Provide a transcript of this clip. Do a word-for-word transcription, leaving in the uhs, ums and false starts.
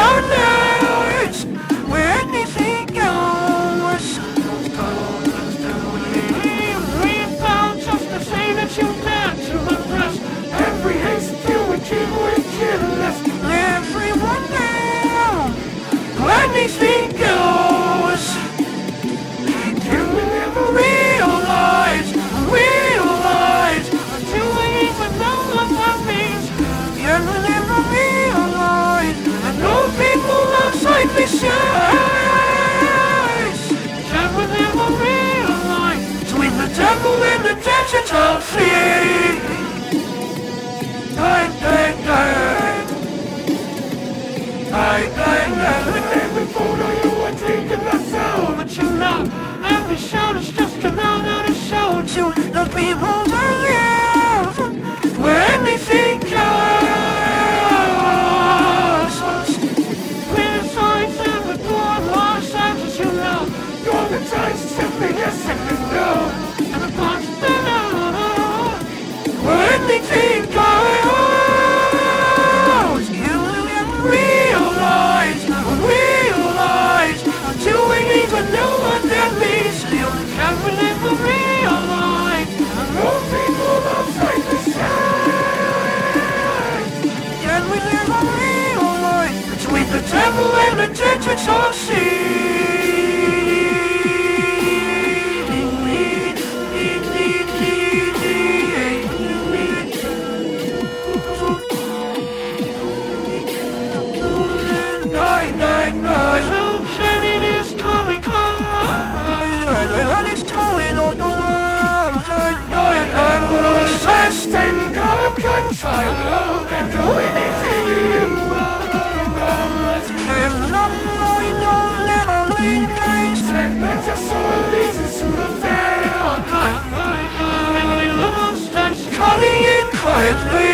wonders where anything goes. We found just the same that you meant to impress. Every haste filled with evil and careless. Everyone now, where anything goes. Can we never realize, realize, until we even know what that means? Can we never realize, and no people outside besides? Can we never realize, between the devil and the digital fiend? Dang, dang, dang. Dang, dang, dang. With every photo you are taking the sound, but you know, every shot is just another show to the people that live where anything goes. We're signs and we're born lost as you know. You're the times simply yes and no. And the parts that are where anything goes. You will never realize, realize, until we even know what that means. You can never realize, and no people outside the side. Can we never realize, between the devil and the digital scene? Nine, nine, nine. It is coming, coming. And it's coming on the world. Nine, nine, nine. Standing up, control, and do anything you want. There's nothing going on, never leave place. And that's just so easy to the fair. And we lost and calling it quietly.